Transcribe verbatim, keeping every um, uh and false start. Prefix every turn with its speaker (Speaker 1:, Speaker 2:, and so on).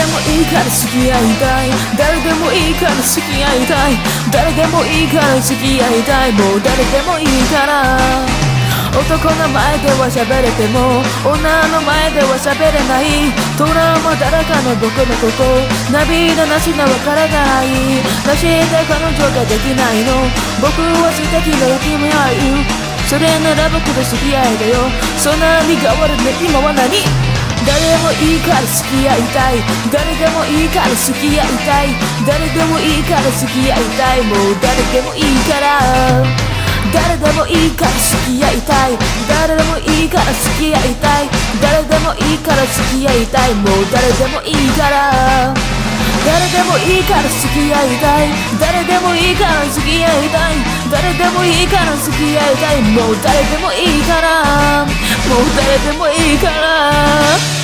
Speaker 1: でもいいから付き合いたい、誰でもいいから付き合いたい、誰でもいいから付き合いたい、もう誰でもいいから。男の前では喋れても女の前では喋れない、トラウマだらかの僕のここ、涙なしの別れがいい、なして彼女ができないの、僕は素敵な君は言う、それなら僕と付き合いだよ、そんなに変わるね今は何。誰でもいいから付き合いたい、誰でもいいから付き合いたい、誰でもいいから付き合いたい、もう誰でもいいから。誰でもいいから付き合いたい、誰でもいいから付き合いたい、誰でもいいから付き合いたい、もう誰でもいいから。誰でもいいから付き合いたい、誰でもいいから付き合いたい、誰でもいいから付き合いたい、もう誰でもいいから、もう誰でもいいから。